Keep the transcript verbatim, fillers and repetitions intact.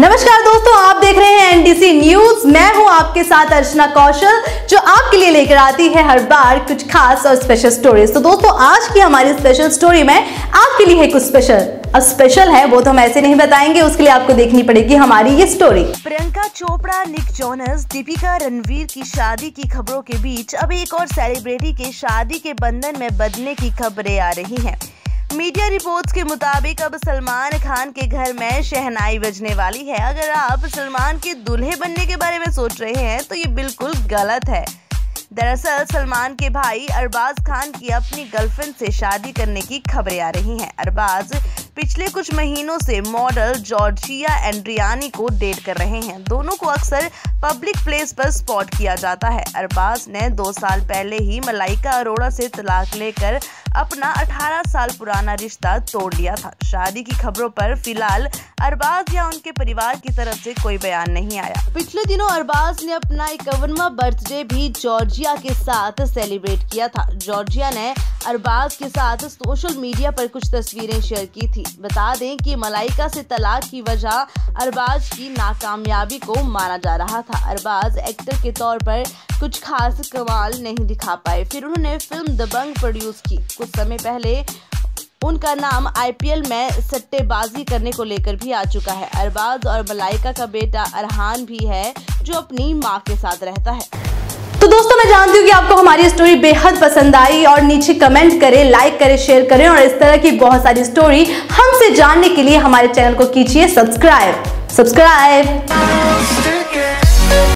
नमस्कार दोस्तों, आप देख रहे हैं एनडीसी न्यूज। मैं हूं आपके साथ अर्चना कौशल, जो आपके लिए लेकर आती है हर बार कुछ खास और स्पेशल स्टोरीज। तो दोस्तों, आज की हमारी स्पेशल स्टोरी में आपके लिए है कुछ स्पेशल। अब स्पेशल है वो तो हम ऐसे नहीं बताएंगे, उसके लिए आपको देखनी पड़ेगी हमारी ये story. Priyanka Chopra, Nick Jonas, Deepika Ranveer की शादी की खबरों के बीच अब एक और सेलिब्रिटी के शादी के बंधन में बंधने की खबरें आ रही हैं। मीडिया रिपोर्ट्स के मुताबिक अब सलमान खान के घर में शहनाई बजने वाली है। अगर आप सलमान के दूल्हे बनने के बारे में सोच रहे हैं तो ये बिल्कुल गलत है। दरअसल सलमान के भाई अरबाज खान की अपनी गर्लफ्रेंड से शादी करने की खबरें आ रही हैं। अरबाज पिछले कुछ महीनों से मॉडल जॉर्जिया एंड्रियानी को डेट कर रहे हैं। दोनों को अक्सर पब्लिक प्लेस पर स्पॉट किया जाता है। अरबाज ने दो साल पहले ही मलाइका अरोड़ा से तलाक लेकर अपना अठारह साल पुराना रिश्ता तोड़ लिया था। शादी की खबरों पर फिलहाल अरबाज या उनके परिवार की तरफ से कोई बयान नहीं आया। पिछले दिनों अरबाज ने अपना इक्यावनवां बर्थडे भी जॉर्जिया के साथ सेलिब्रेट किया था। जॉर्जिया ने अरबाज के साथ सोशल मीडिया पर कुछ तस्वीरें शेयर की थी। बता दें कि मलाइका से तलाक की वजह अरबाज की नाकामयाबी को माना जा रहा था। अरबाज एक्टर के तौर पर कुछ खास कमाल नहीं दिखा पाए, फिर उन्होंने फिल्म दबंग प्रोड्यूस की। कुछ समय पहले उनका नाम आईपीएल में सट्टेबाजी करने को लेकर भी आ चुका है। अरबाज और मलाइका का बेटा अरहान भी है, जो अपनी मां के साथ रहता है। तो दोस्तों, मैं जानती हूँ कि आपको हमारी स्टोरी बेहद पसंद आई, और नीचे कमेंट करें, लाइक करें, शेयर करें, और इस तरह की बहुत सारी स्टोरी हमसे जानने के लिए हमारे चैनल को कीजिए सब्सक्राइब सब्सक्राइब